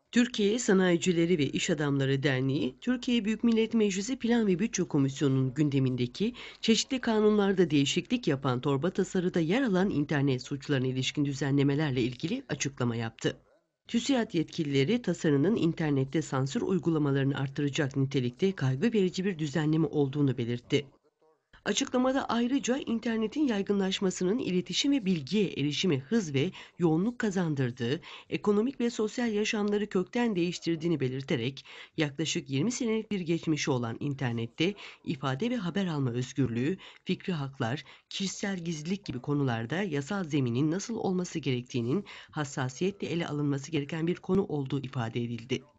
Türkiye Sanayicileri ve İş Adamları Derneği, Türkiye Büyük Millet Meclisi Plan ve Bütçe Komisyonu'nun gündemindeki çeşitli kanunlarda değişiklik yapan torba tasarıda yer alan internet suçlarına ilişkin düzenlemelerle ilgili açıklama yaptı. TÜSİAD yetkilileri tasarının internette sansür uygulamalarını artıracak nitelikte kaygı verici bir düzenleme olduğunu belirtti. Açıklamada ayrıca internetin yaygınlaşmasının iletişim ve bilgiye erişime hız ve yoğunluk kazandırdığı, ekonomik ve sosyal yaşamları kökten değiştirdiğini belirterek, yaklaşık 20 senelik bir geçmişi olan internette ifade ve haber alma özgürlüğü, fikri haklar, kişisel gizlilik gibi konularda yasal zeminin nasıl olması gerektiğinin hassasiyetle ele alınması gereken bir konu olduğu ifade edildi.